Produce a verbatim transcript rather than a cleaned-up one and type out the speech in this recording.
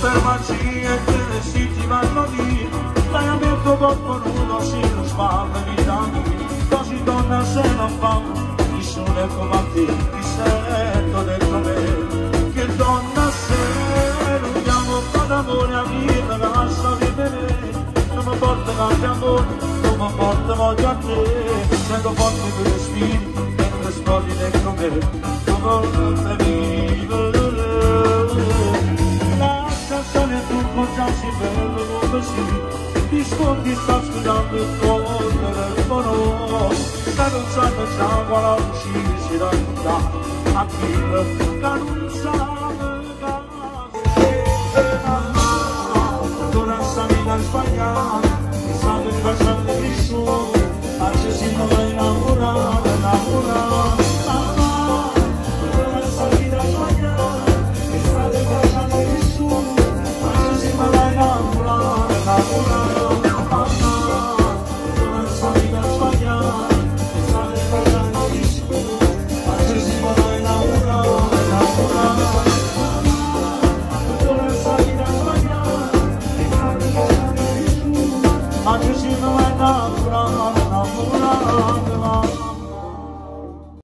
farmacie che le siti vanno lì, l'hai aperto corpo nudo, si lo spalle vitamini, così donna se non fa, nessuno è come a te, ti sento dentro me, che donna sei, non diamo un po' d'amore a vita, che lascia vivere, non mi porta tanto amore, non mi porta voglio a te, sento forte per respiri, mentre esplodi dentro me, come vivo. Già si bello come si ti sfondi, sta scudando il tuo telefono, che non sanno già quale uscire si dà a chi che non sa.